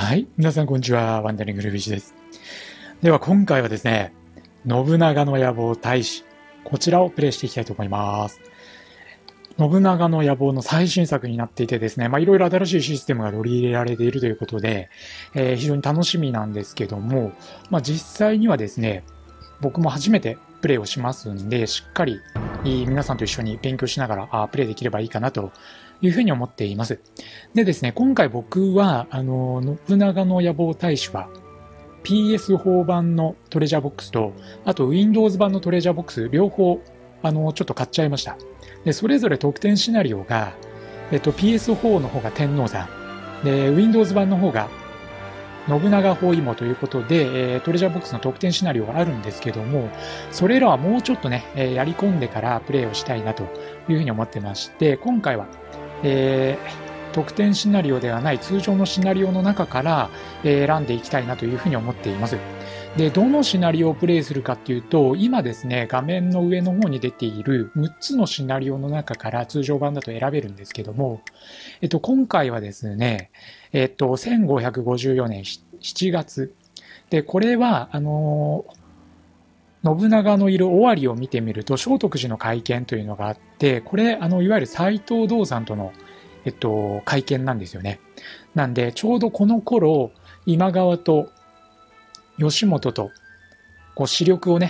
はい。皆さん、こんにちは。ワンダリングルビーシです。では、今回はですね、信長の野望大使。こちらをプレイしていきたいと思います。信長の野望の最新作になっていてですね、いろいろ新しいシステムが取り入れられているということで、非常に楽しみなんですけども、実際にはですね、僕も初めてプレイをしますんで、しっかり皆さんと一緒に勉強しながらプレイできればいいかなというふうに思っています。でですね、今回僕は、信長の野望大使は、PS4 版のトレジャーボックスと、あと Windows 版のトレジャーボックス、両方、ちょっと買っちゃいました。で、それぞれ特典シナリオが、PS4 の方が天王山、で、Windows 版の方が信長包囲網ということで、トレジャーボックスの特典シナリオがあるんですけども、それらはもうちょっとね、やり込んでからプレイをしたいなというふうに思ってまして、今回は、特典シナリオではない通常のシナリオの中から、選んでいきたいなというふうに思っています。で、どのシナリオをプレイするかっていうと、今ですね、画面の上の方に出ている6つのシナリオの中から通常版だと選べるんですけども、今回はですね、1554年7月。で、これは、信長のいる尾張を見てみると、聖徳寺の会見というのがあって、これ、いわゆる斎藤道三との、会見なんですよね。なんで、ちょうどこの頃、今川と義元と、視力をね、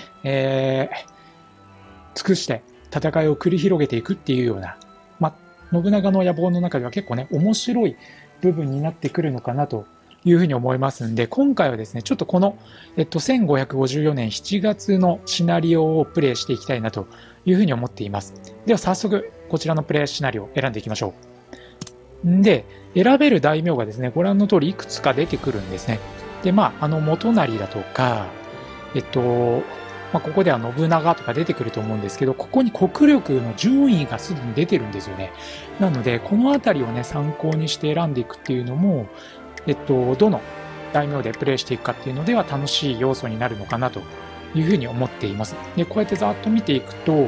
尽くして戦いを繰り広げていくっていうような、信長の野望の中では結構ね、面白い部分になってくるのかなというふうに思いますんで、今回はですね、ちょっとこの、1554年7月のシナリオをプレイしていきたいなというふうに思っています。では早速、こちらのプレイシナリオを選んでいきましょう。で、選べる大名がですね、ご覧の通りいくつか出てくるんですね。で、元就だとか、ここでは信長とか出てくると思うんですけど、ここに国力の順位がすでに出てるんですよね。なので、このあたりをね、参考にして選んでいくっていうのも、どの大名でプレイしていくかっていうのでは楽しい要素になるのかなというふうに思っています。で、こうやってざっと見ていくと、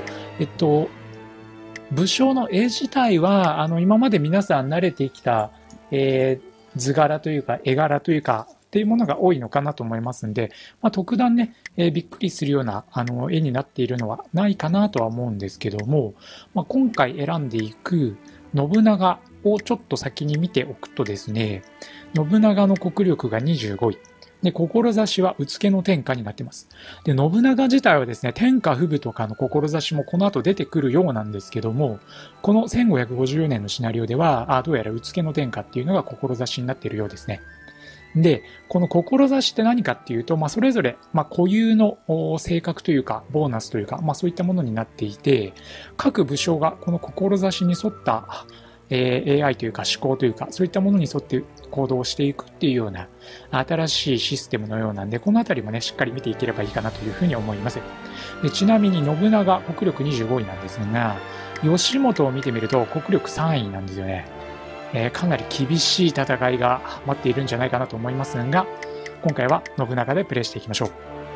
武将の絵自体は、今まで皆さん慣れてきた、図柄というか、絵柄というか、っていうものが多いのかなと思いますんで、特段ね、びっくりするような絵になっているのはないかなとは思うんですけども、今回選んでいく信長をちょっと先に見ておくとですね、信長の国力が25位。で、志はうつけの天下になっています。で、信長自体はですね、天下不武とかの志もこの後出てくるようなんですけども、この1550年のシナリオでは、どうやらうつけの天下っていうのが志になっているようですね。で、この志って何かっていうと、それぞれ、固有の性格というか、ボーナスというか、そういったものになっていて、各武将がこの志に沿った、AI というか思考というか、そういったものに沿って行動していくっていうような新しいシステムのようなんで、このあたりもね、しっかり見ていければいいかなというふうに思います。で、ちなみに信長、国力25位なんですが、義元を見てみると国力3位なんですよね。かなり厳しい戦いが待っているんじゃないかなと思いますが、今回は信長でプレイしていきましょう。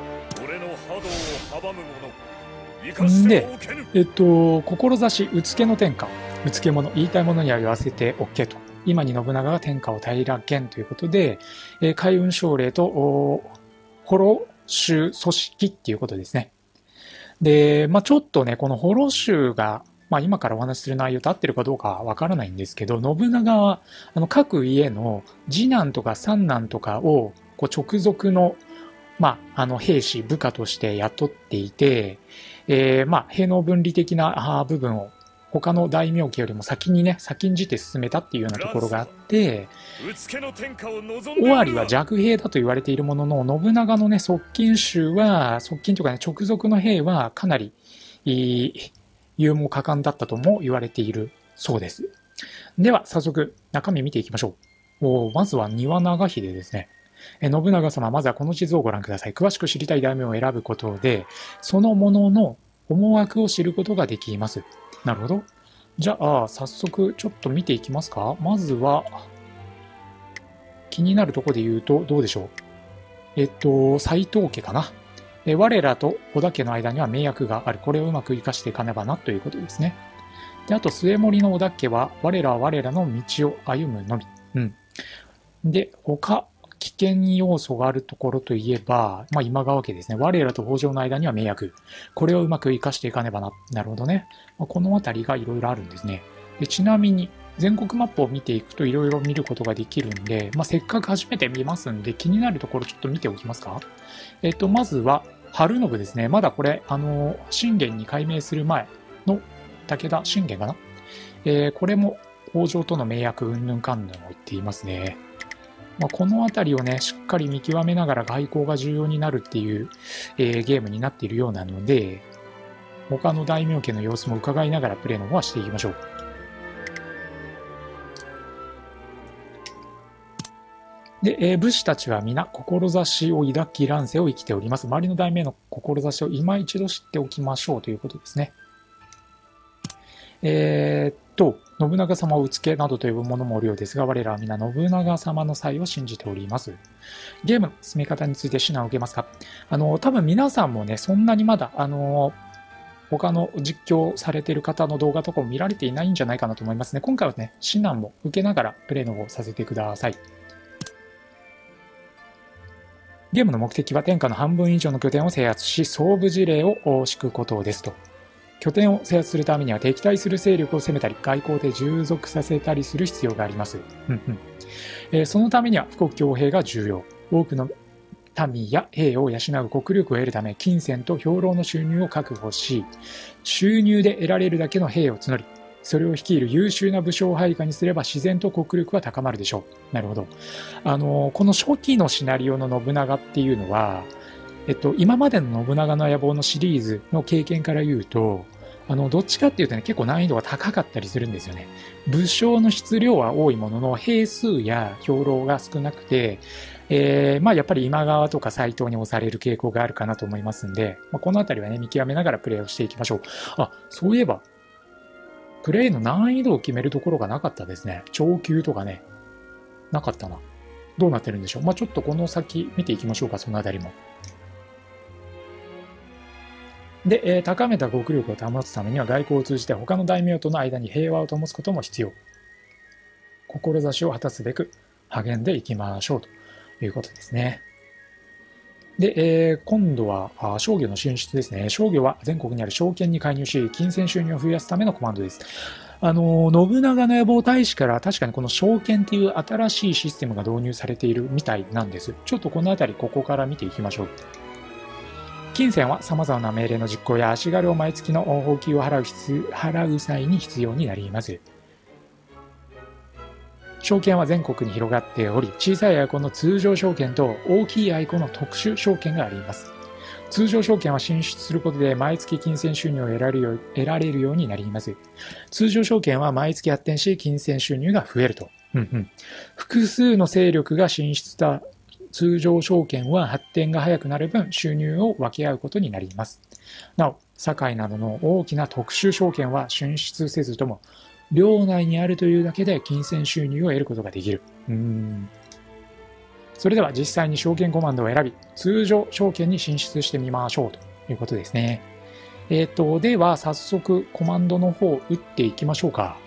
で、志、うつけの天下。うつけ者、言いたいものには言わせて OK と。今に信長が天下を平らげんということで、海運奨励と、幌州組織っていうことですね。で、ちょっとね、この幌州が、今からお話しする内容と合ってるかどうかわからないんですけど、信長は、各家の次男とか三男とかを、直属の、兵士、部下として雇っていて、兵能分離的な部分を他の大名家よりも先んじて進めたっていうようなところがあって、尾張は弱兵だと言われているものの、信長のね、側近とかね、直属の兵はかなり、勇猛果敢だったとも言われているそうです。では、早速、中身見ていきましょう。まずは丹羽長秀ですね。信長様、まずはこの地図をご覧ください。詳しく知りたい大名を選ぶことで、そのものの思惑を知ることができます。なるほど。じゃあ、早速ちょっと見ていきますか。まずは、気になるところで言うと、どうでしょう。斎藤家かな。我らと織田家の間には盟約がある。これをうまく活かしていかねばなということですね。で、あと、末森の織田家は、我らは我らの道を歩むのみ。で、他危険要素があるところといえば、今川家ですね。我らと北条の間には盟約。これをうまく活かしていかねばな。なるほどね。このあたりがいろいろあるんですね。でちなみに、全国マップを見ていくといろいろ見ることができるんで、せっかく初めて見ますんで、気になるところちょっと見ておきますか。まずは、春信ですね。まだこれ、信玄に改名する前の武田信玄かな。これも北条との盟約云々関連を言っていますね。このあたりをね、しっかり見極めながら外交が重要になるっていう、ゲームになっているようなので、他の大名家の様子も伺いながらプレイの方はしていきましょう。で、武士たちは皆、志を抱き乱世を生きております。周りの大名の志を今一度知っておきましょうということですね。信長様をうつけなどと呼ぶ者もおるようですが、我らは皆信長様の才を信じております。ゲームの進め方について指南を受けますか？多分皆さんもね、そんなにまだ、他の実況されている方の動画とかも見られていないんじゃないかなと思いますね。今回はね、指南も受けながらプレイの方をさせてください。ゲームの目的は天下の半分以上の拠点を制圧し、総部事例を敷くことですと。拠点を制圧するためには敵対する勢力を攻めたり、外交で従属させたりする必要があります。そのためには富国強兵が重要。多くの民や兵を養う国力を得るため、金銭と兵糧の収入を確保し、収入で得られるだけの兵を募り、それを率いる優秀な武将を配下にすれば自然と国力は高まるでしょう。なるほど。この初期のシナリオの信長っていうのは、今までの信長の野望のシリーズの経験から言うと、どっちかっていうとね、結構難易度が高かったりするんですよね。武将の質量は多いものの、兵数や兵糧が少なくて、やっぱり今川とか斎藤に押される傾向があるかなと思いますんで、このあたりはね、見極めながらプレイをしていきましょう。そういえば、プレイの難易度を決めるところがなかったですね。長級とかね、なかったな。どうなってるんでしょう。ちょっとこの先見ていきましょうか、そのあたりも。で、高めた国力を保つためには外交を通じて他の大名との間に平和を灯すことも必要。志を果たすべく励んでいきましょうということですね。で、今度は商業の進出ですね。商業は全国にある証券に介入し、金銭収入を増やすためのコマンドです。信長の野望大使から確かにこの証券っていう新しいシステムが導入されているみたいなんです。ちょっとこのあたりここから見ていきましょう。金銭は様々な命令の実行や足軽を毎月の報給を払う際に必要になります。証券は全国に広がっており、小さいアイコンの通常証券と大きいアイコンの特殊証券があります。通常証券は進出することで毎月金銭収入を得られるようになります。通常証券は毎月発展し、金銭収入が増えると。複数の勢力が進出した通常証券は発展が早くなる分、収入を分け合うことになります。なお、堺などの大きな特殊証券は進出せずとも、領内にあるというだけで金銭収入を得ることができる。それでは実際に証券コマンドを選び、通常証券に進出してみましょうということですね。では早速コマンドの方を打っていきましょうか。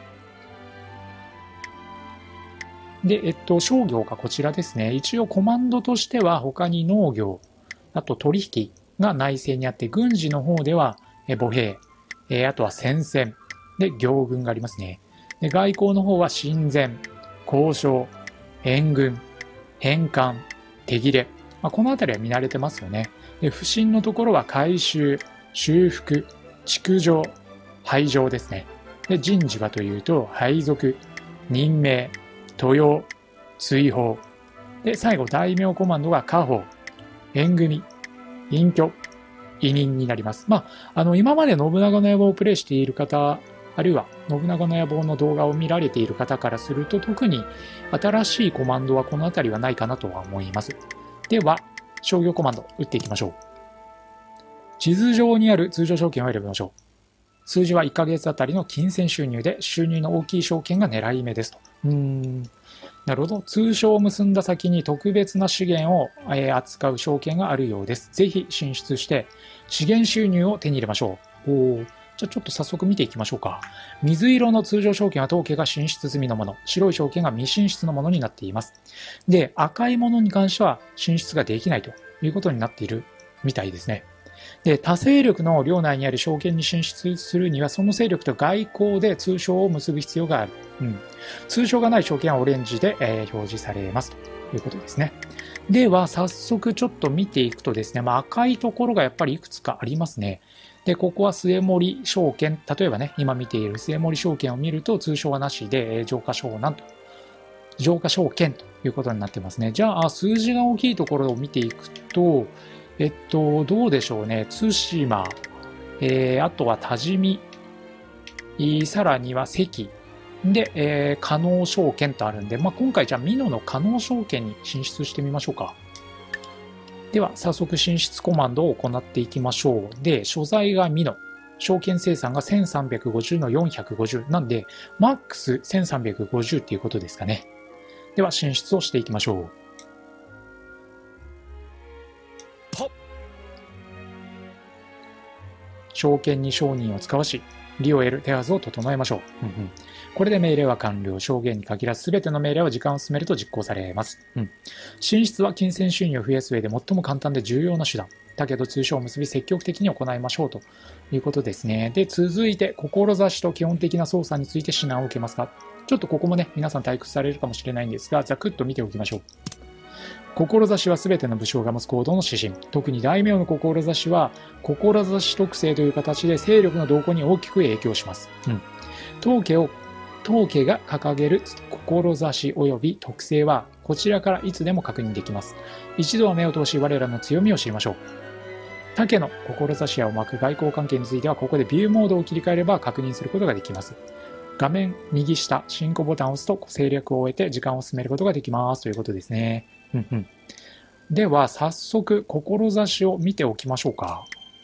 で、商業がこちらですね。一応コマンドとしては他に農業、あと取引が内政にあって、軍事の方では歩兵、あとは戦線、で、行軍がありますね。で、外交の方は親善、交渉、援軍、返還、手切れ。このあたりは見慣れてますよね。で、不審のところは改修、修復、築城、廃城ですね。で、人事はというと、配属、任命、登用、追放。で、最後、大名コマンドが家宝、縁組、隠居、委任になります。今まで信長の野望をプレイしている方、あるいは信長の野望の動画を見られている方からすると、特に新しいコマンドはこのあたりはないかなとは思います。では、商業コマンド打っていきましょう。地図上にある通常証券を選びましょう。数字は1ヶ月あたりの金銭収入で、収入の大きい証券が狙い目ですと。なるほど。通商を結んだ先に特別な資源を扱う証券があるようです。ぜひ進出して資源収入を手に入れましょう。 じゃあちょっと早速見ていきましょうか。水色の通常証券は当家が進出済みのもの、白い証券が未進出のものになっています。で、赤いものに関しては進出ができないということになっているみたいですね。で、他勢力の領内にある証券に進出するには、その勢力と外交で通商を結ぶ必要がある。通商がない証券はオレンジで、表示されますということですね。では、早速ちょっと見ていくとですね、赤いところがやっぱりいくつかありますね。で、ここは末盛証券、例えばね、今見ている末盛証券を見ると、通商はなしで、上下証南と、上下証券ということになってますね。じゃあ、数字が大きいところを見ていくと、どうでしょうね。対馬、あとは多治見、さらには関で、加納証券とあるんで、今回じゃあ美濃の加納証券に進出してみましょうか。では、早速進出コマンドを行っていきましょう。で、所在が美濃。証券生産が1350の450。なんで、マックス1350っていうことですかね。では、進出をしていきましょう。証券に商人を使わし、利を得る手はずを整えましょう。これで命令は完了。証言に限らず全ての命令は時間を進めると実行されます。進出は金銭収入を増やす上で最も簡単で重要な手段。だけど通商を結び積極的に行いましょうということですね。で、続いて、志と基本的な操作について指南を受けますか。ちょっとここもね、皆さん退屈されるかもしれないんですが、ざくっと見ておきましょう。志は全ての武将が持つ行動の指針。特に大名の志は、志特性という形で勢力の動向に大きく影響します。当家が掲げる志及び特性は、こちらからいつでも確認できます。一度は目を通し我らの強みを知りましょう。他家の志を巻く外交関係については、ここでビューモードを切り替えれば確認することができます。画面右下、進行ボタンを押すと戦略を終えて時間を進めることができますということですね。では、早速、志を見ておきましょうか。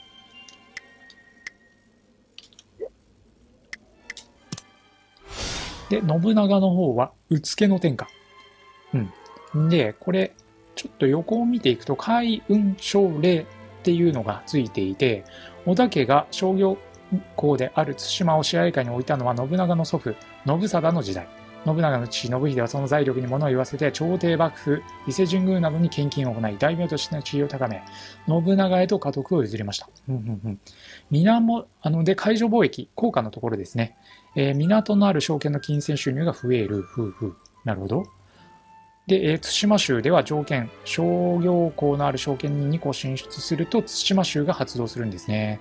で、信長の方は、うつけの天下。で、これ、ちょっと横を見ていくと、海運奨励っていうのがついていて、織田家が商業港である対馬を支配下に置いたのは信長の祖父、信貞の時代。信長の父、信秀はその財力に物を言わせて、朝廷幕府、伊勢神宮などに献金を行い、大名としての地位を高め、信長へと家督を譲りました。で、海上貿易、効果のところですね。港のある証券の金銭収入が増える。なるほど。で、対馬州では条件、商業港のある証券に2個進出すると、対馬州が発動するんですね。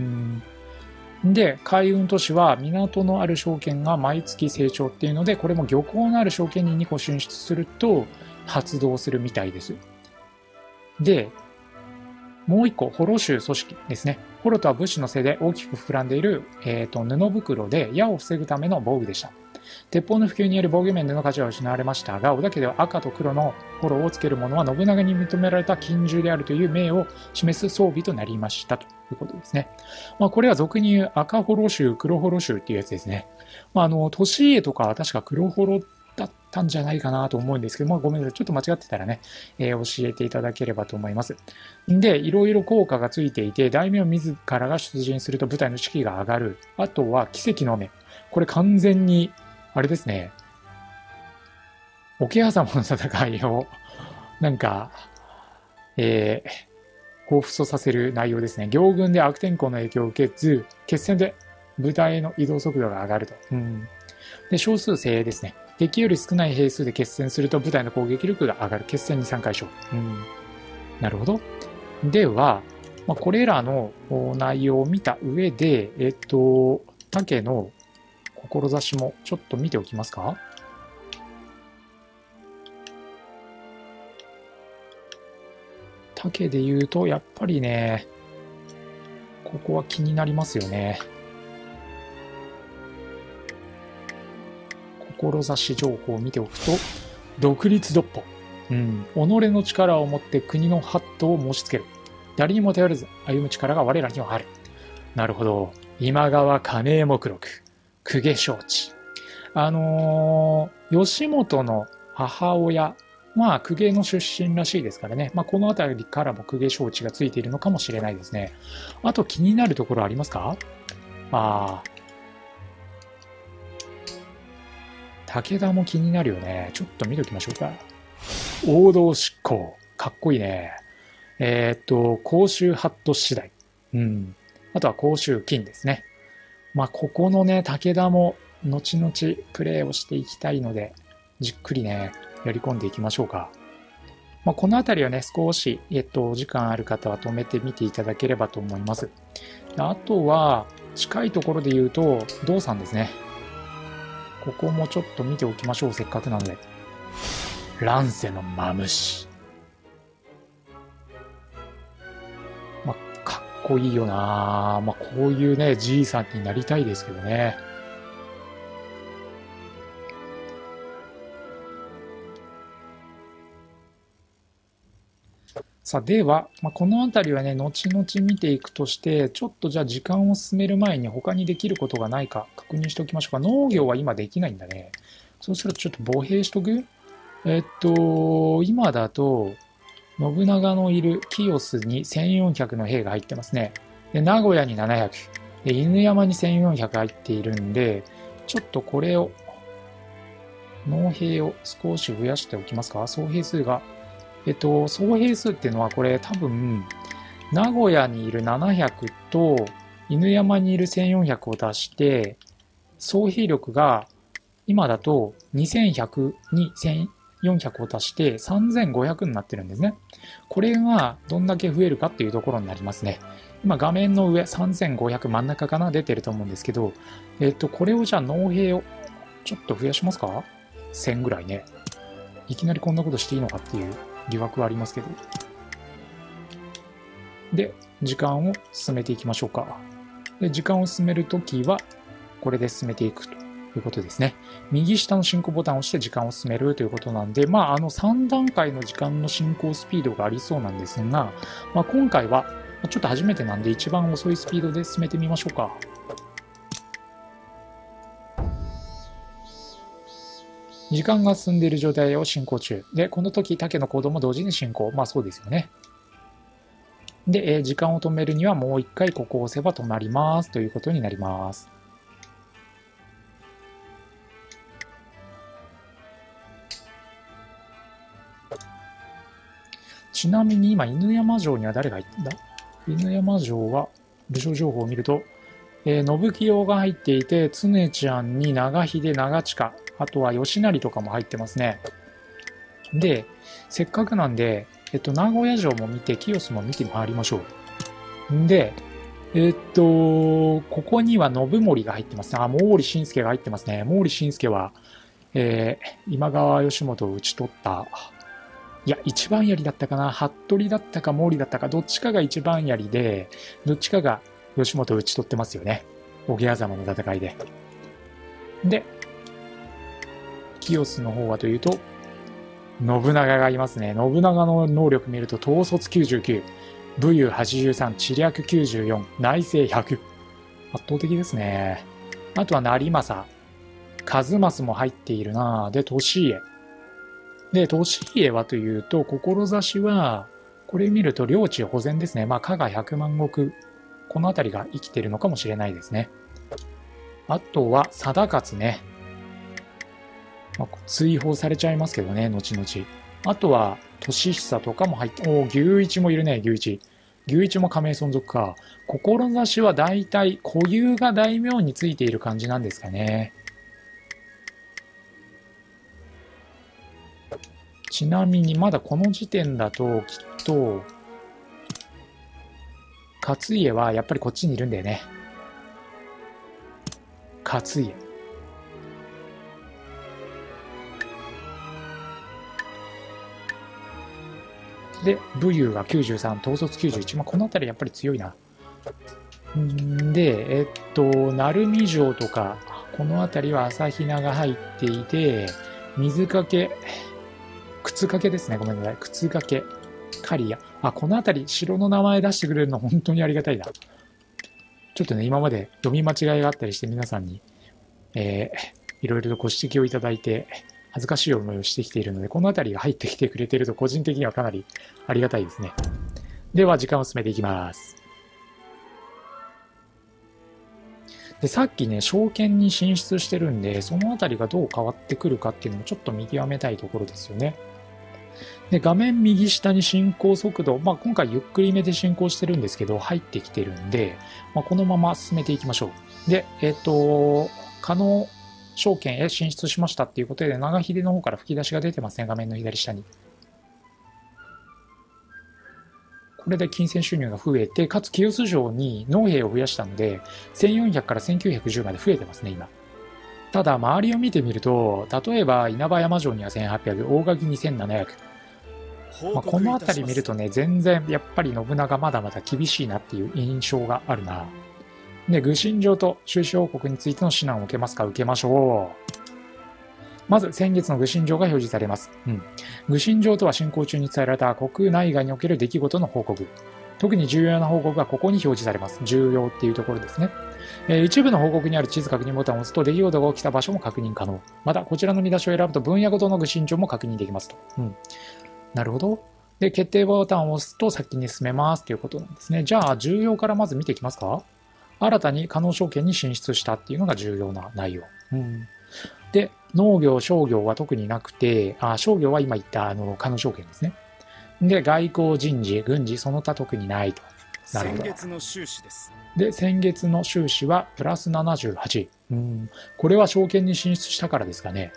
で、海運都市は港のある証券が毎月成長っていうので、これも漁港のある証券に2個進出すると発動するみたいです。で、もう1個、ホロ州組織ですね。ホロとは物資のせいで大きく膨らんでいる、布袋で矢を防ぐための防具でした。鉄砲の普及により防御面での価値は失われましたが、織田家では赤と黒のホロをつけるものは信長に認められた禁銃であるという名を示す装備となりましたということですね。これは俗に言う赤ホロ州、黒ホロ州っていうやつですね。利家とかは確か黒ホロだったんじゃないかなと思うんですけど、ごめんなさい。ちょっと間違ってたらね、教えていただければと思います。で、いろいろ効果がついていて、大名自らが出陣すると部隊の士気が上がる。あとは奇跡の目。これ完全にあれですね。桶狭間の戦いを、彷彿とさせる内容ですね。行軍で悪天候の影響を受けず、決戦で部隊の移動速度が上がると。で、少数精鋭ですね。敵より少ない兵数で決戦すると部隊の攻撃力が上がる。決戦に3回勝。なるほど。では、これらの内容を見た上で、他家の志もちょっと見ておきますか。他家で言うと、やっぱりね、ここは気になりますよね。志情報を見ておくと、独立独歩。己の力を持って国の法度を申し付ける。誰にも頼らず歩む力が我らにはある。なるほど。今川金目録。公家承知。義元の母親、公家の出身らしいですからね。この辺りからも公家承知がついているのかもしれないですね。あと気になるところありますか？ ああ。武田も気になるよね。ちょっと見ときましょうか。王道執行。かっこいいね。甲州ハット次第。うん。あとは甲州金ですね。まあ、ここのね、武田も後々プレイをしていきたいので、じっくりね、やり込んでいきましょうか。まあ、このあたりはね、少し、お時間ある方は止めてみていただければと思います。あとは、近いところで言うと、道さんですね。ここもちょっと見ておきましょう、せっかくなので。乱世のマムシ。まあ、かっこいいよな。まあ、こういうね、じいさんになりたいですけどね。さあ、では、このあたりはね、後々見ていくとして、ちょっとじゃあ時間を進める前に他にできることがないか確認しておきましょうか。農業は今できないんだね。そうするとちょっと歩兵しとく？今だと、信長のいる清須に1400の兵が入ってますね。で、名古屋に700。で、犬山に1400入っているんで、ちょっとこれを、農兵を少し増やしておきますか。総兵数が総兵数っていうのはこれ多分、名古屋にいる700と犬山にいる1400を足して、総兵力が今だと2100に1400を足して3500になってるんですね。これがどんだけ増えるかっていうところになりますね。今画面の上3500真ん中かな出てると思うんですけど、これをじゃあ農兵をちょっと増やしますか ?1000 ぐらいね。いきなりこんなことしていいのかっていう疑惑はありますけど。で、時間を進めていきましょうか。で、時間を進めるときは、これで進めていくということですね。右下の進行ボタンを押して時間を進めるということなんで、3段階の時間の進行スピードがありそうなんですが、今回は、ちょっと初めてなんで一番遅いスピードで進めてみましょうか。時間が進んでいる状態を進行中。で、この時、竹の行動も同時に進行。そうですよね。で、時間を止めるにはもう一回ここを押せば止まりますということになります。ちなみに今、犬山城には誰が行ったんだ？犬山城は、武将情報を見ると、信清が入っていて、常ちゃんに長秀、長近、あとは吉成とかも入ってますね。で、せっかくなんで、名古屋城も見て、清須も見て回りましょう。で、ここには信盛が入ってますね。毛利信介が入ってますね。毛利信介は、今川義元を討ち取った、いや、一番槍だったかな。服部だったか毛利だったか、どっちかが一番槍で、どっちかが義元を討ち取ってますよね。桶狭間の戦いで。で、清須の方はというと、信長がいますね。信長の能力見ると、統率99、武勇83、知略94、内政100。圧倒的ですね。あとは成政、数正も入っているな。で、利家。で、利家はというと、志は、これ見ると領地保全ですね。加賀100万石。この辺りが生きているのかもしれないですね。あとは、貞勝ね。追放されちゃいますけどね、後々。あとは、利久とかも入って、牛一もいるね、牛一。牛一も加盟存続か。志は大体、固有が大名についている感じなんですかね。ちなみに、まだこの時点だと、きっと、勝家はやっぱりこっちにいるんだよね。勝家。で、武勇が93、統率91。この辺りやっぱり強いな。で、鳴海城とか、この辺りは朝比奈が入っていて、水かけ、靴掛けですね。ごめんなさい。靴掛け、刈谷。この辺り、城の名前出してくれるの本当にありがたいな。ちょっとね、今まで読み間違いがあったりして皆さんに、いろいろとご指摘をいただいて、恥ずかしい思いをしてきているので、この辺りが入ってきてくれていると個人的にはかなりありがたいですね。では、時間を進めていきます。 で、さっきね、証券に進出してるんで、そのあたりがどう変わってくるかっていうのもちょっと見極めたいところですよね。で、画面右下に進行速度、今回ゆっくりめで進行してるんですけど、入ってきてるんで、このまま進めていきましょう。で、可能証券へ進出しましたっていうことで、長秀の方から吹き出しが出てますね、画面の左下に。これで金銭収入が増えて、かつ清洲城に農兵を増やしたので、1400から1910まで増えてますね、今。ただ、周りを見てみると、例えば稲葉山城には1800、大垣に1700。この辺り見るとね、全然やっぱり信長まだまだ厳しいなっていう印象があるな。で、愚信状と収支報告についての指南を受けますか？受けましょう。まず、先月の愚信状が表示されます。愚信状とは進行中に伝えられた国内外における出来事の報告。特に重要な報告がここに表示されます。重要っていうところですね。一部の報告にある地図確認ボタンを押すと出来事が起きた場所も確認可能。また、こちらの見出しを選ぶと分野ごとの愚信状も確認できますと。なるほど。で、決定ボタンを押すと先に進めますということなんですね。じゃあ、重要からまず見ていきますか。新たに可能証券に進出したっていうのが重要な内容。で、農業、商業は特になくて、商業は今言った可能証券ですね。で、外交、人事、軍事、その他特にないと。なるほど。先月の収支です。で、先月の収支はプラス78。これは証券に進出したからですかね。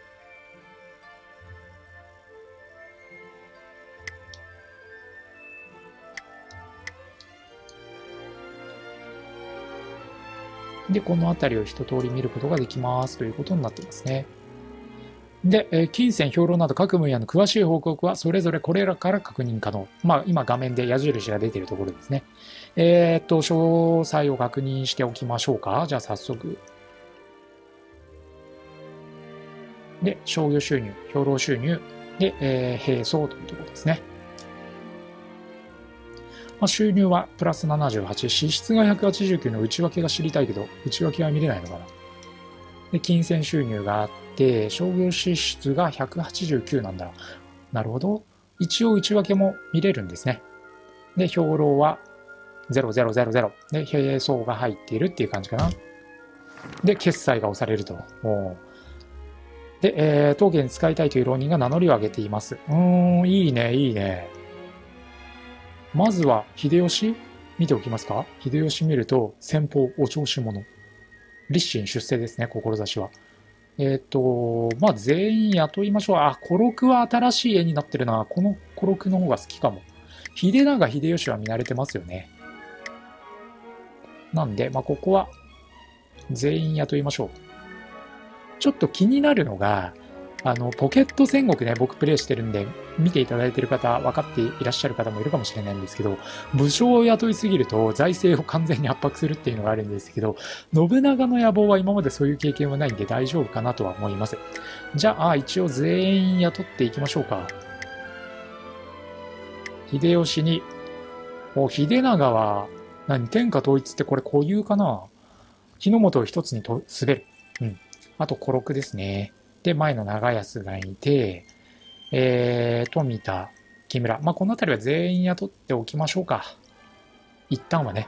で、この辺りを一通り見ることができますということになっていますね。で、金銭、評論など各分野の詳しい報告はそれぞれこれらから確認可能。今画面で矢印が出ているところですね。詳細を確認しておきましょうか。じゃあ早速。で、商業収入、兵糧収入、で、兵装というところですね。収入はプラス78、支出が189の内訳が知りたいけど、内訳は見れないのかな。で、金銭収入があって、商業支出が189なんだ。なるほど。一応内訳も見れるんですね。で、兵糧は0000。で、兵装が入っているっていう感じかな。で、決済が押されると。で、当家に使いたいという浪人が名乗りを上げています。いいね、いいね。まずは、秀吉見ておきますか。秀吉見ると、先方、お調子者。立身出世ですね、志は。全員雇いましょう。古録は新しい絵になってるな。この古録の方が好きかも。秀長、秀吉は見慣れてますよね。なんで、ここは、全員雇いましょう。ちょっと気になるのが、ポケット戦国ね、僕プレイしてるんで、見ていただいてる方、分かっていらっしゃる方もいるかもしれないんですけど、武将を雇いすぎると財政を完全に圧迫するっていうのがあるんですけど、信長の野望は今までそういう経験はないんで大丈夫かなとは思います。じゃあ、一応全員雇っていきましょうか。秀吉に、秀長は、天下統一ってこれ固有かな。日の本を一つに滑る。あと、古録ですね。で、前の長安がいて、富田、木村。この辺りは全員雇っておきましょうか。一旦はね。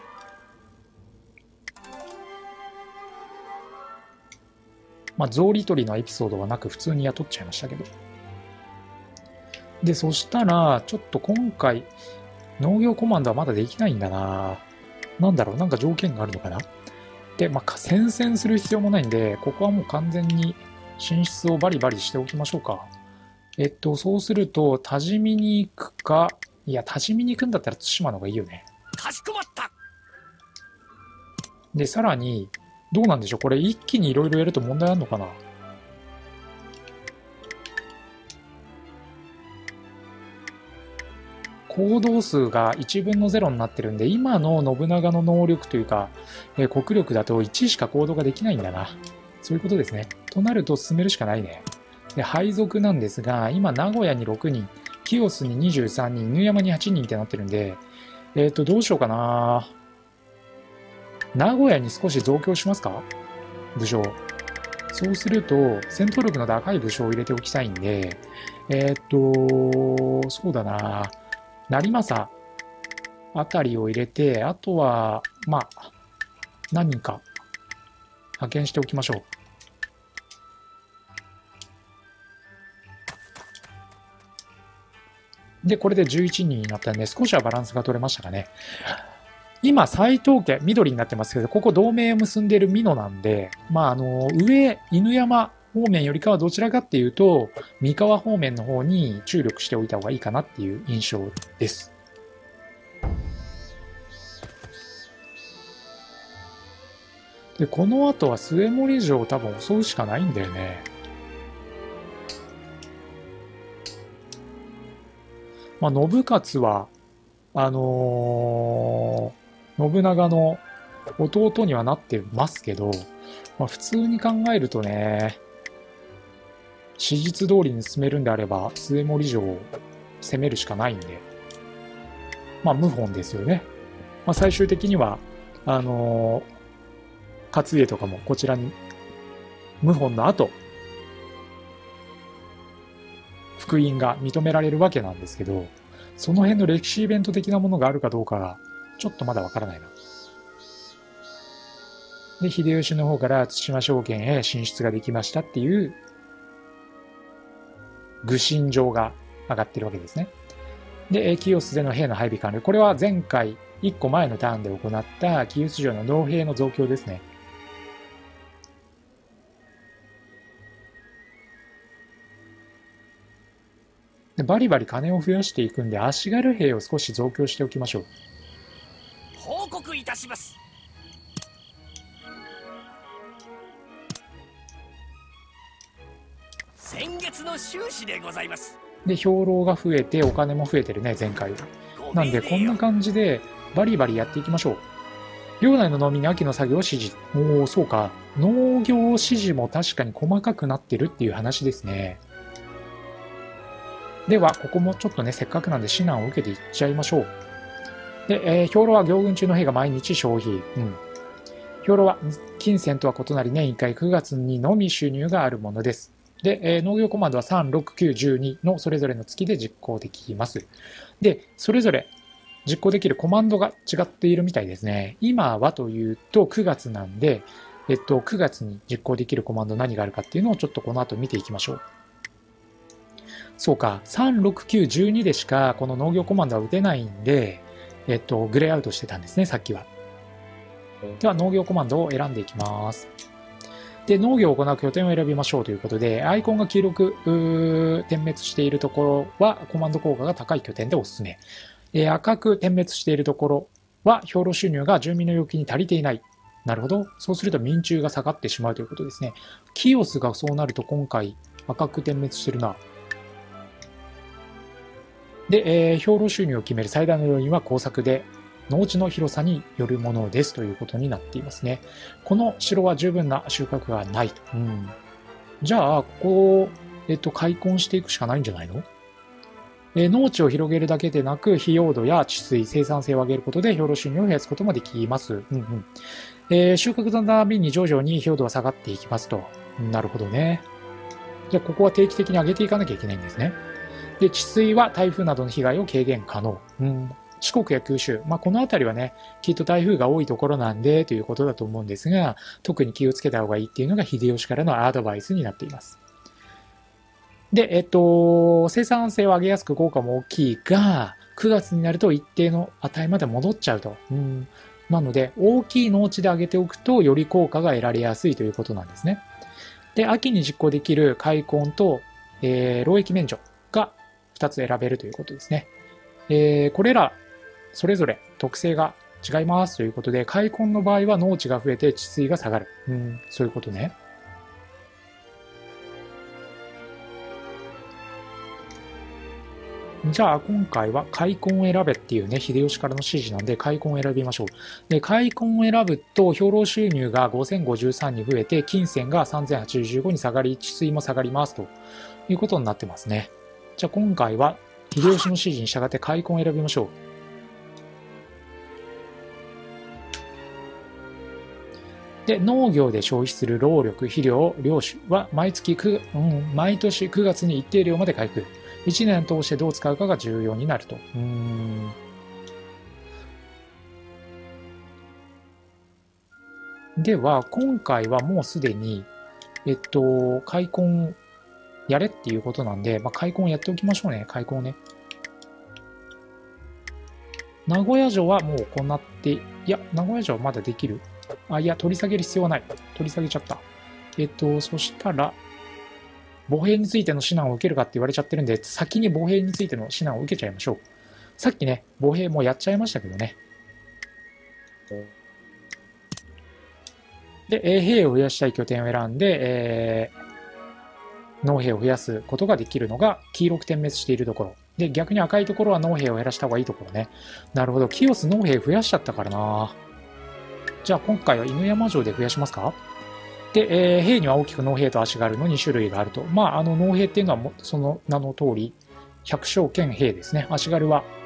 草履取りのエピソードはなく普通に雇っちゃいましたけど。で、そしたら、ちょっと今回、農業コマンドはまだできないんだな。なんだろう、なんか条件があるのかな。で、戦線する必要もないんで、ここはもう完全に進出をバリバリしておきましょうか。そうすると、多治見に行くか、いや、多治見に行くんだったら対馬の方がいいよね。 かしこまった。 で、さらに、どうなんでしょう、これ一気にいろいろやると問題あるのかな。行動数が1分の0になってるんで、今の信長の能力というか、国力だと1しか行動ができないんだな。そういうことですね。となると進めるしかないね。で、配属なんですが、今名古屋に6人、清須に23人、犬山に8人ってなってるんで、どうしようかな。名古屋に少し増強しますか？武将。そうすると、戦闘力の高い武将を入れておきたいんで、そうだな。成政あたりを入れて、あとは、何人か派遣しておきましょう。で、これで11人になったんで、少しはバランスが取れましたかね。今、斎藤家、緑になってますけど、ここ同盟を結んでいる美濃なんで、上、犬山方面よりかはどちらかっていうと、三河方面の方に注力しておいた方がいいかなっていう印象です。で、この後は末森城を多分襲うしかないんだよね。信勝は、信長の弟にはなってますけど、普通に考えるとね、史実通りに進めるんであれば、末森城を攻めるしかないんで、謀反ですよね。最終的には、勝家とかもこちらに、謀反の後、福音が認められるわけなんですけど、その辺の歴史イベント的なものがあるかどうかが、ちょっとまだわからないな。で、秀吉の方から対馬証券へ進出ができましたっていう、愚信状が上がってるわけですね。で、清須での兵の配備完了。これは前回、1個前のターンで行った清須城の農兵の増強ですね。でバリバリ金を増やしていくんで、足軽兵を少し増強しておきましょう。 報告いたします。先月の収支でございます。 で、兵糧が増えて、お金も増えてるね、前回より。なんで、こんな感じで、バリバリやっていきましょう。領内の農民に秋の作業を指示。おお、そうか。農業指示も確かに細かくなってるっていう話ですね。では、ここもちょっとね、せっかくなんで指南を受けていっちゃいましょう。で、兵糧は行軍中の兵が毎日消費。兵糧は金銭とは異なり年1回9月にのみ収入があるものです。で、農業コマンドは3、6、9、12のそれぞれの月で実行できます。で、それぞれ実行できるコマンドが違っているみたいですね。今はというと9月なんで、9月に実行できるコマンド何があるかっていうのをちょっとこの後見ていきましょう。そうか、3、6、9、12でしかこの農業コマンドは打てないんで、グレーアウトしてたんですね、さっきは。では、農業コマンドを選んでいきます。で、農業を行う拠点を選びましょうということで、アイコンが黄色く点滅しているところはコマンド効果が高い拠点でおすすめ。赤く点滅しているところは兵糧収入が住民の要求に足りていない。なるほど。そうすると民中が下がってしまうということですね。キオスがそうなると今回赤く点滅してるな。で、兵糧収入を決める最大の要因は工作で、農地の広さによるものですということになっていますね。この城は十分な収穫がない。じゃあ、ここを、開墾していくしかないんじゃないの？農地を広げるだけでなく、費用度や治水、生産性を上げることで兵糧収入を増やすこともできます。収穫のたびに徐々に費用度は下がっていきますと。なるほどね。じゃあ、ここは定期的に上げていかなきゃいけないんですね。で、治水は台風などの被害を軽減可能。四国や九州、この辺りはね、きっと台風が多いところなんでということだと思うんですが、特に気をつけた方がいいっていうのが秀吉からのアドバイスになっています。で、生産性を上げやすく効果も大きいが、9月になると一定の値まで戻っちゃうと。なので、大きい農地で上げておくと、より効果が得られやすいということなんですね。で、秋に実行できる開墾と、労役免除が2つ選べるということですね。これら、それぞれ特性が違いますということで、開墾の場合は農地が増えて治水が下がる。そういうことね。じゃあ今回は開墾を選べっていうね、秀吉からの指示なんで開墾を選びましょう。で、開墾を選ぶと兵糧収入が5053に増えて、金銭が3085に下がり、治水も下がりますということになってますね。じゃあ今回は秀吉の指示に従って開墾を選びましょう。で、農業で消費する労力、肥料、領主は毎年9月に一定量まで回復。1年通してどう使うかが重要になると。 では、今回はもうすでに、開墾やれっていうことなんで、開墾やっておきましょうね。開墾ね。名古屋城はもう行って、いや、名古屋城はまだできる。いや、取り下げる必要はない。取り下げちゃった。そしたら、歩兵についての指南を受けるかって言われちゃってるんで、先に歩兵についての指南を受けちゃいましょう。さっきね、歩兵もやっちゃいましたけどね。で、兵を増やしたい拠点を選んで、農兵を増やすことができるのが黄色く点滅しているところ。で、逆に赤いところは農兵を減らした方がいいところね。なるほど。キオス農兵増やしちゃったからな。じゃあ今回は犬山城で増やしますか。で、兵には大きく農兵と足軽の2種類があると。農兵っていうのはその名の通り、百姓兼兵ですね。足軽は、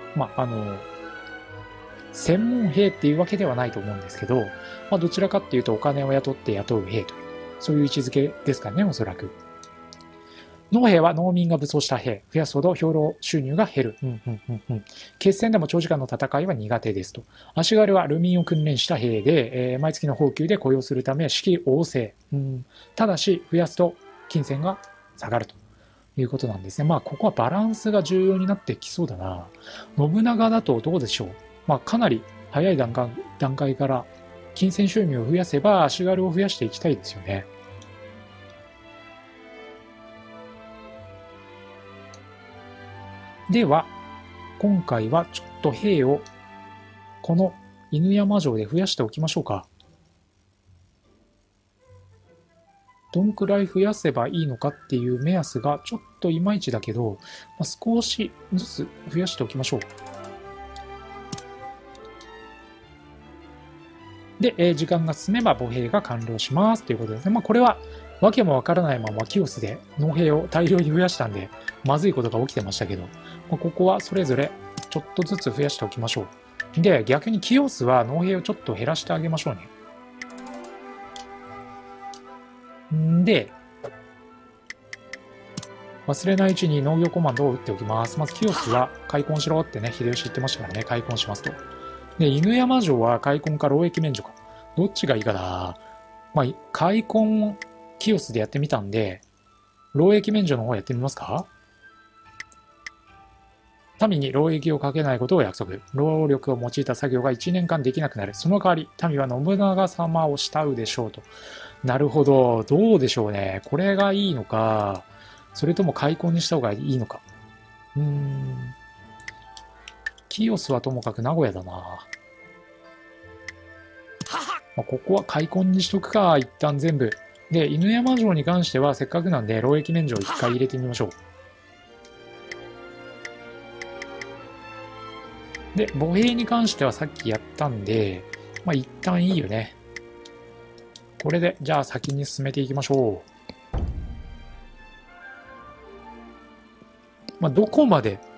専門兵っていうわけではないと思うんですけど、どちらかっていうとお金を雇って雇う兵という、そういう位置づけですかね、おそらく。農兵は農民が武装した兵。増やすほど兵糧収入が減る。決戦でも長時間の戦いは苦手ですと。足軽は流民を訓練した兵で、毎月の俸給で雇用するため、士気旺盛。ただし、増やすと金銭が下がるということなんですね。ここはバランスが重要になってきそうだな。信長だとどうでしょう。かなり早い段階から金銭収入を増やせば足軽を増やしていきたいですよね。では、今回はちょっと兵をこの犬山城で増やしておきましょうか。どんくらい増やせばいいのかっていう目安がちょっといまいちだけど、少しずつ増やしておきましょう。で、時間が進めば歩兵が完了しますということですね。これはわけもわからないままキオスで農兵を大量に増やしたんで、まずいことが起きてましたけど、ここはそれぞれちょっとずつ増やしておきましょう。で、逆にキオスは農兵をちょっと減らしてあげましょうね。で、忘れないうちに農業コマンドを打っておきます。まずキオスは開墾しろってね、秀吉言ってましたからね、開墾しますと。で、犬山城は開墾か労役免除か。どっちがいいかな。開墾キオスでやってみたんで、労役免除の方やってみますか。民に労役をかけないことを約束。労力を用いた作業が1年間できなくなる。その代わり、民は信長様を慕うでしょうと。なるほど。どうでしょうね。これがいいのか、それとも開墾にした方がいいのか。キオスはともかく名古屋だな。ここは開墾にしとくか、一旦全部。で、犬山城に関してはせっかくなんで、労役免除を一回入れてみましょう。で、歩兵に関してはさっきやったんで、一旦いいよね。これで、じゃあ先に進めていきましょう。どこまで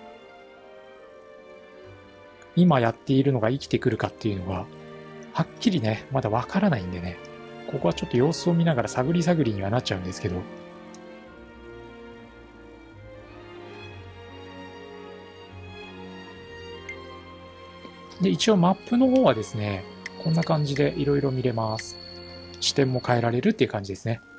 今やっているのが生きてくるかっていうのが、はっきりね、まだわからないんでね。ここはちょっと様子を見ながら探り探りにはなっちゃうんですけど。で、一応マップの方はですね、こんな感じでいろいろ見れます。視点も変えられるっていう感じですね。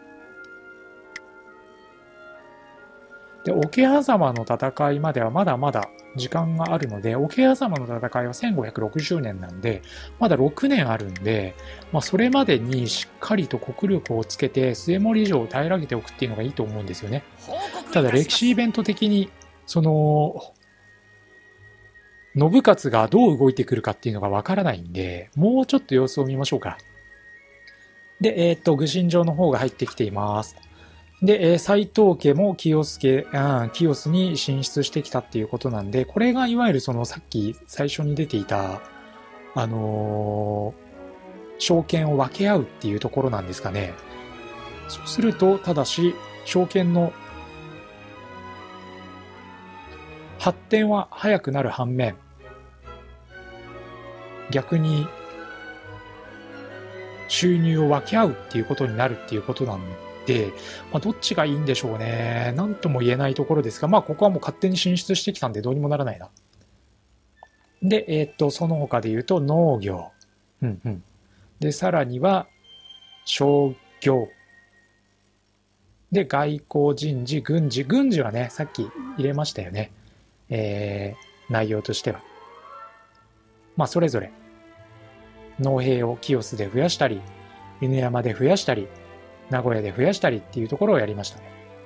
で、桶狭間の戦いまではまだまだ時間があるので、桶狭間の戦いは1560年なんで、まだ6年あるんで、それまでにしっかりと国力をつけて、末盛城を平らげておくっていうのがいいと思うんですよね。ただ歴史イベント的に、信雄がどう動いてくるかっていうのがわからないんで、もうちょっと様子を見ましょうか。で、愚神城の方が入ってきています。で、斎藤家も清須に進出してきたっていうことなんで、これがいわゆるさっき最初に出ていた、証券を分け合うっていうところなんですかね。そうすると、ただし、証券の発展は早くなる反面、逆に収入を分け合うっていうことになるっていうことなんで、どっちがいいんでしょうね。なんとも言えないところですが、ここはもう勝手に進出してきたんでどうにもならないな。で、その他で言うと農業。 で、さらには、商業。で、外交、人事、軍事。軍事はね、さっき入れましたよね。内容としては。まあ、それぞれ、農兵を清須で増やしたり、犬山で増やしたり、名古屋で増やしたりっていうところをやりましたね。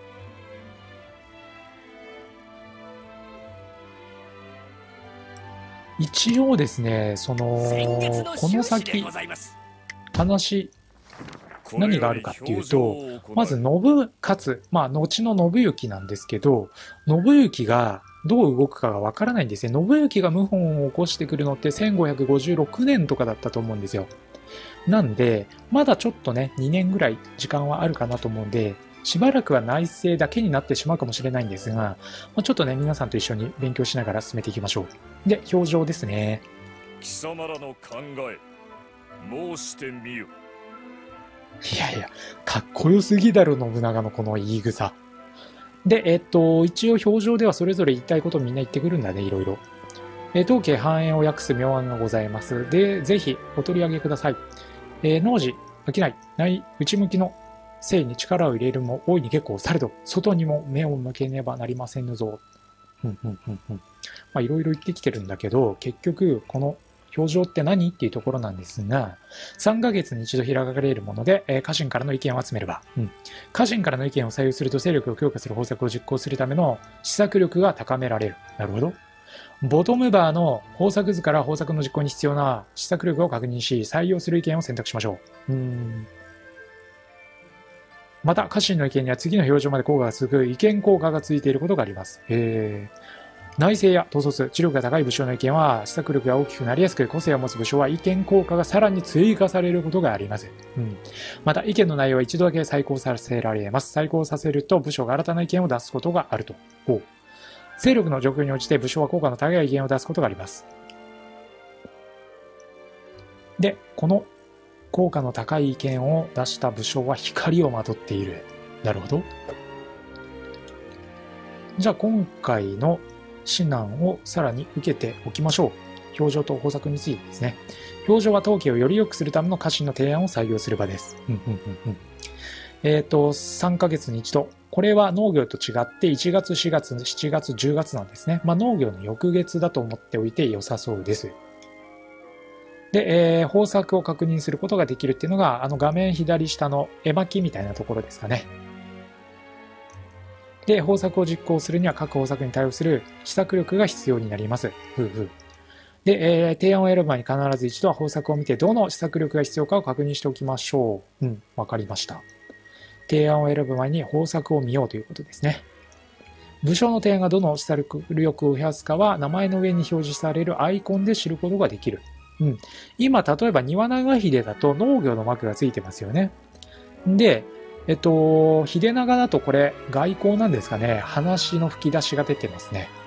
一応ですね、この先、話、何があるかっていうと、まず信勝、まあ、後の信行なんですけど、信行がどう動くかがわからないんですね。信行が謀反を起こしてくるのって1556年とかだったと思うんですよ。なんで、まだちょっとね、2年ぐらい時間はあるかなと思うんで、しばらくは内政だけになってしまうかもしれないんですが、ちょっとね、皆さんと一緒に勉強しながら進めていきましょう。で、表情ですね。 貴様らの考え、申してみよ。 いやいや、かっこよすぎだろ、信長のこの言い草。で、一応表情ではそれぞれ言いたいことをみんな言ってくるんだね、いろいろ。当家繁栄を訳す妙案がございます。で、ぜひお取り上げください。農事、商い、内向きの性に力を入れるも大いに結構されど、外にも目を向けねばなりませぬぞ。まあ、いろいろ言ってきてるんだけど、結局、この表情って何っていうところなんですが、3ヶ月に一度開かれるもので、家臣からの意見を集めれば、家臣からの意見を採用すると勢力を強化する方策を実行するための施策力が高められる。なるほど。ボトムバーの方策図から方策の実行に必要な施策力を確認し、採用する意見を選択しましょう。また、家臣の意見には次の表情まで効果が続く意見効果がついていることがあります。内政や統率、知力が高い武将の意見は施策力が大きくなりやすく、個性を持つ武将は意見効果がさらに追加されることがあります。また、意見の内容は一度だけ再考させられます。再考させると武将が新たな意見を出すことがあると。勢力の状況に応じて武将は効果の高い意見を出すことがあります。で、この効果の高い意見を出した武将は光をまとっている。なるほど。じゃあ今回の指南をさらに受けておきましょう。表情と方策についてですね。表情は統計をより良くするための家臣の提案を採用する場です。3ヶ月に一度。これは農業と違って1月、4月、7月、10月なんですね。まあ農業の翌月だと思っておいて良さそうです。で、方策を確認することができるっていうのが、画面左下の絵巻みたいなところですかね。で、方策を実行するには各方策に対応する施策力が必要になります。で、提案を選ぶ前に必ず一度は方策を見て、どの施策力が必要かを確認しておきましょう。わかりました。提案を選ぶ前に方策を見ようということですね。武将の提案がどの施策力を増やすかは、名前の上に表示されるアイコンで知ることができる。今、例えば庭長秀だと農業のマークがついてますよね。で、秀長だとこれ外交なんですかね。話の吹き出しが出てますね。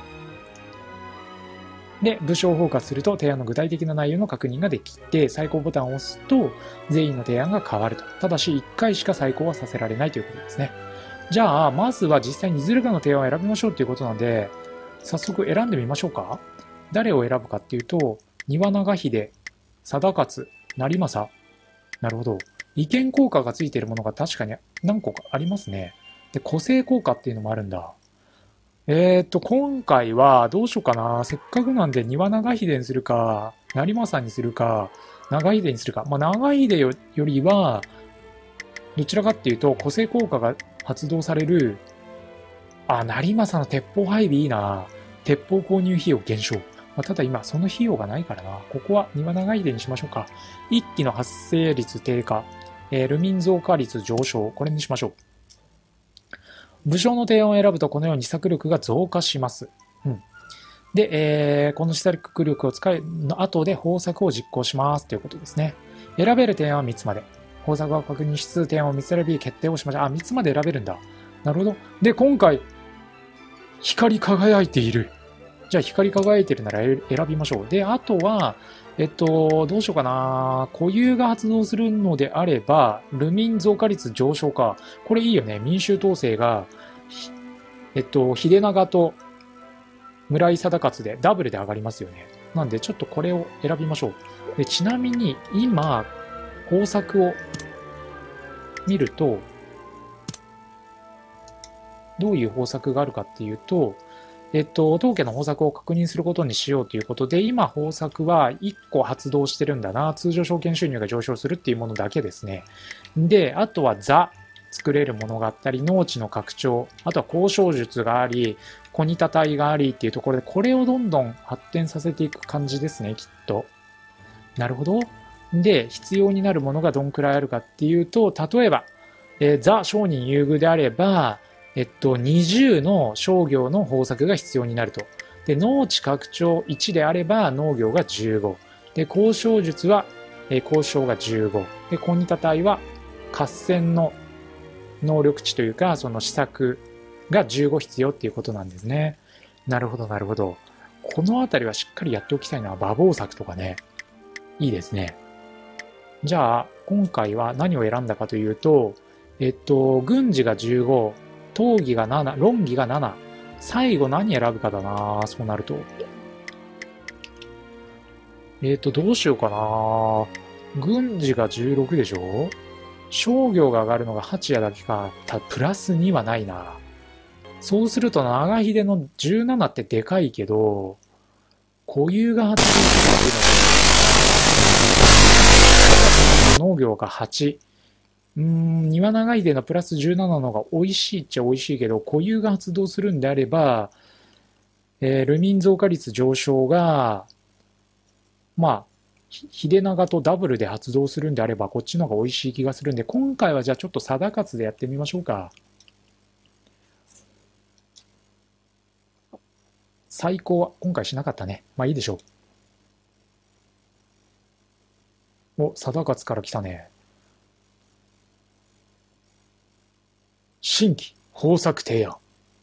で、武将を包括すると提案の具体的な内容の確認ができて、再考ボタンを押すと全員の提案が変わると。ただし1回しか再考はさせられないということですね。じゃあ、まずは実際にいずれかの提案を選びましょうということなので、早速選んでみましょうか。誰を選ぶかっていうと、庭長秀、貞勝、成政。なるほど。意見効果がついているものが確かに何個かありますね。で、個性効果っていうのもあるんだ。今回はどうしようかな。せっかくなんで庭長秀にするか、成政にするか、長秀にするか。まあ、長秀よりは、どちらかっていうと、個性効果が発動される、成政の鉄砲配備いいな。鉄砲購入費用減少。ただ今、その費用がないからな。ここは庭長秀にしましょうか。一気の発生率低下。ルミン増加率上昇。これにしましょう。武将の提案を選ぶとこのように施策力が増加します。で、この施策力を使いの後で方策を実行しますということですね。選べる提案は3つまで。方策を確認しつつ提案を3つ選び決定をしました。3つまで選べるんだ。なるほど。で、今回、光り輝いている。じゃあ光り輝いてるなら選びましょう。で、あとは、どうしようかな。固有が発動するのであれば、ルミン増加率上昇か。これいいよね。民衆統制が、秀長と村井貞勝でダブルで上がりますよね。なんでちょっとこれを選びましょう。でちなみに今、 方策を見ると、どういう方策があるかっていうと、当家の方策を確認することにしようということで、今方策は1個発動してるんだな。通常証券収入が上昇するっていうものだけですね。で、あとは座、作れるものがあったり、農地の拡張、あとは交渉術があり、コニタ隊がありっていうところで、これをどんどん発展させていく感じですね、きっと。なるほど。で、必要になるものがどんくらいあるかっていうと、例えば、ザ商人優遇であれば、20の商業の方策が必要になると。で、農地拡張1であれば農業が15。で、交渉術は、交渉が15。で、コニタ隊は合戦の能力値というか、その施策が15必要っていうことなんですね。なるほど、なるほど。このあたりはしっかりやっておきたいのは馬防策とかね。いいですね。じゃあ、今回は何を選んだかというと、軍事が15、討議が7、論議が7。最後何選ぶかだな、そうなると。どうしようかな。軍事が16でしょ？商業が上がるのが8やだけか。プラス2はないな。そうすると長秀の17ってでかいけど、固有が発動するの農業が8。庭長秀のプラス17の方が美味しいっちゃ美味しいけど、固有が発動するんであれば、ルミン増加率上昇が、まあ、秀長とダブルで発動するんであれば、こっちの方が美味しい気がするんで、今回はじゃあちょっと定勝でやってみましょうか。最高は今回しなかったね。まあいいでしょう。お、定勝から来たね。新規方策提案。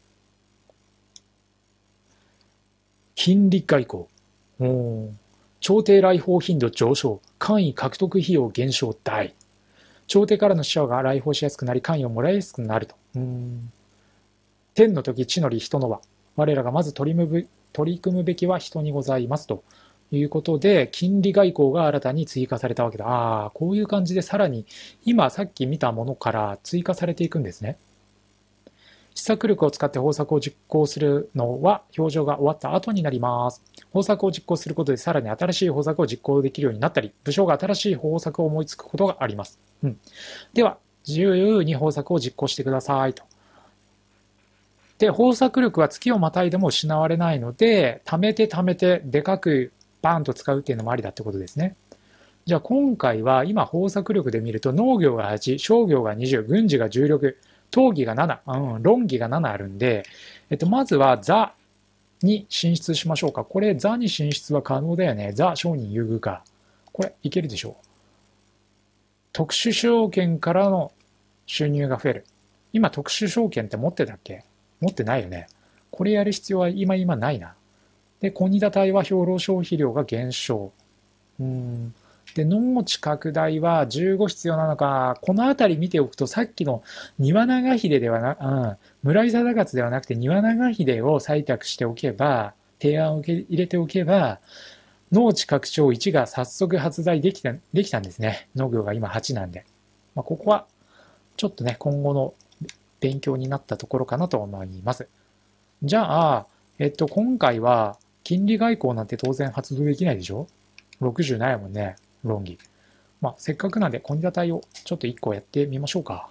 金利外交。朝廷来訪頻度上昇。官位獲得費用減少大。朝廷からの使者が来訪しやすくなり、官位をもらいやすくなると。天の時地の利人の輪。我らがまず取り組むべきは人にございますということで、金利外交が新たに追加されたわけだ。こういう感じでさらに今さっき見たものから追加されていくんですね。施策力を使って方策を実行するのは表情が終わった後になります。方策を実行することでさらに新しい方策を実行できるようになったり、武将が新しい方策を思いつくことがあります。では、自由に方策を実行してくださいと。で、方策力は月をまたいでも失われないので、貯めてでかくバーンと使うっていうのもありだってことですね。じゃあ今回は今方策力で見ると農業が8、商業が20、軍事が16、討議が7、論議が7あるんで、まずは座に進出しましょうか。これ座に進出は可能だよね。座商人優遇か。これいけるでしょう。特殊証券からの収入が増える。今特殊証券って持ってたっけ？持ってないよね。これやる必要は今ないな。で、コニダ隊は兵糧消費量が減少。で、農地拡大は15必要なのか。このあたり見ておくと、さっきの庭長秀ではな、村井定勝ではなくて庭長秀を採択しておけば、提案を入れておけば、農地拡張1が早速発売できたんですね。農業が今8なんで。ここは、ちょっとね、今後の勉強になったところかなと思います。じゃあ、今回は、金利外交なんて当然発動できないでしょ？ 60 ないもんね。論議。せっかくなんで、コニダ隊をちょっと1個やってみましょうか。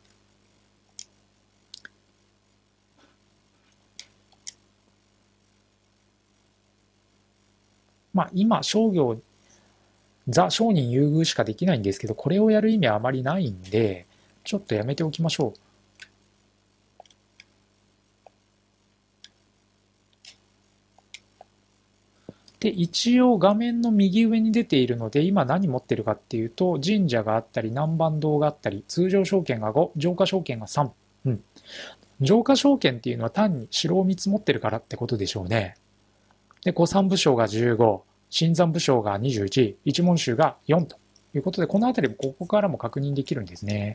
今、商業、ザ商人優遇しかできないんですけど、これをやる意味はあまりないんで、ちょっとやめておきましょう。で、一応画面の右上に出ているので、今何持ってるかっていうと、神社があったり、南蛮堂があったり、通常証券が5、浄化証券が3。浄化証券っていうのは単に城を3つ持ってるからってことでしょうね。で、古参武将が15、新参武将が21、一門衆が4ということで、このあたりもここからも確認できるんですね。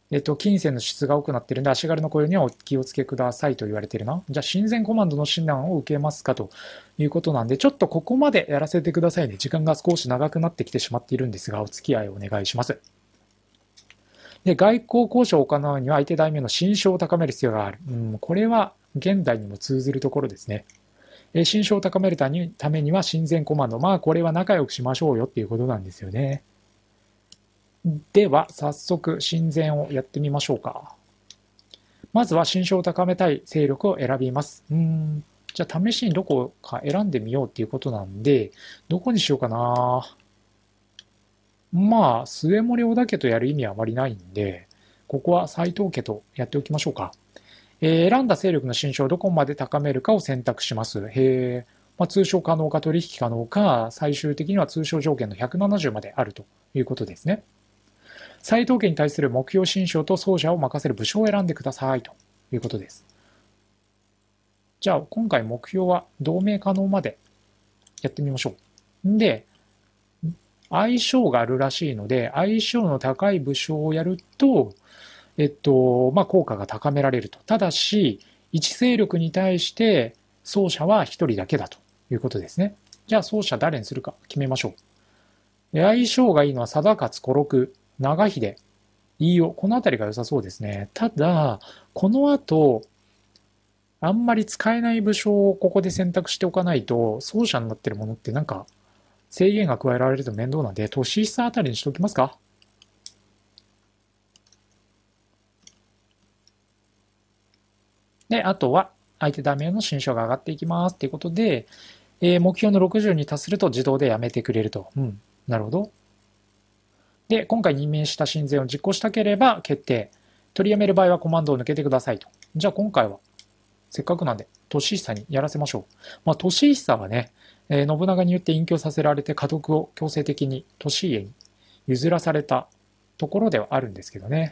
金銭の質が多くなってるんで、足軽の雇用にはお気をつけくださいと言われてるな。じゃあ、親善コマンドの診断を受けますかということなんで、ちょっとここまでやらせてくださいね。時間が少し長くなってきてしまっているんですが、お付き合いをお願いします。で、外交交渉を行うには相手大名の信称を高める必要がある。これは現代にも通ずるところですね。信称を高めるためには親善コマンド。これは仲良くしましょうよっていうことなんですよね。では、早速、親善をやってみましょうか。まずは、信称を高めたい勢力を選びます。じゃあ、試しにどこか選んでみようっていうことなんで、どこにしようかな。末森織田家とやる意味はあまりないんで、ここは斎藤家とやっておきましょうか。選んだ勢力の信称をどこまで高めるかを選択します。通称可能か取引可能か、最終的には通称条件の170まであるということですね。斎藤家に対する目標信称と奏者を任せる武将を選んでくださいということです。じゃあ今回目標は同盟可能までやってみましょう。で、相性があるらしいので、相性の高い武将をやると、効果が高められると。ただし、一勢力に対して奏者は一人だけだということですね。じゃあ奏者誰にするか決めましょう。相性がいいのは貞勝、小六、長秀、飯尾、このあたりが良さそうですね。ただ、この後、あんまり使えない武将をここで選択しておかないと、奏者になってるものってなんか、制限が加えられると面倒なんで、年久あたりにしておきますか。で、あとは、相手ダメの信称が上がっていきますっていうことで、目標の60に達すると自動でやめてくれると。なるほど。で、今回任命した親善を実行したければ決定。取りやめる場合はコマンドを抜けてくださいと。じゃあ今回は、せっかくなんで、年久にやらせましょう。年久はね、信長によって隠居させられて家督を強制的に年家に譲らされたところではあるんですけどね。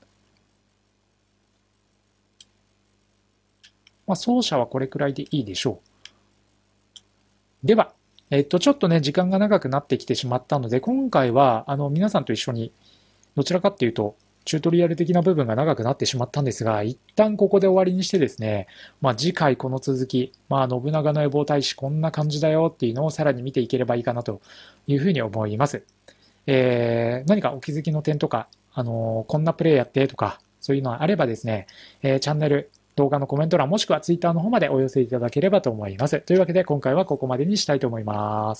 奏者はこれくらいでいいでしょう。では、ちょっとね、時間が長くなってきてしまったので、今回は、皆さんと一緒に、どちらかっていうと、チュートリアル的な部分が長くなってしまったんですが、一旦ここで終わりにしてですね、次回この続き、信長の野望大使こんな感じだよっていうのをさらに見ていければいいかなというふうに思います。何かお気づきの点とか、こんなプレイやってとか、そういうのがあればですね、チャンネル、動画のコメント欄もしくはツイッターの方までお寄せいただければと思います。というわけで今回はここまでにしたいと思います。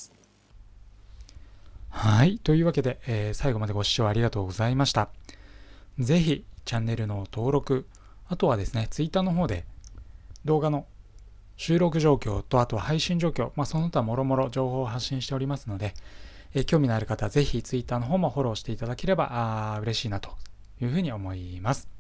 はい。というわけで、最後までご視聴ありがとうございました。ぜひチャンネルの登録、あとはですね、ツイッターの方で動画の収録状況とあとは配信状況、その他もろもろ情報を発信しておりますので、興味のある方はぜひツイッターの方もフォローしていただければ嬉しいなというふうに思います。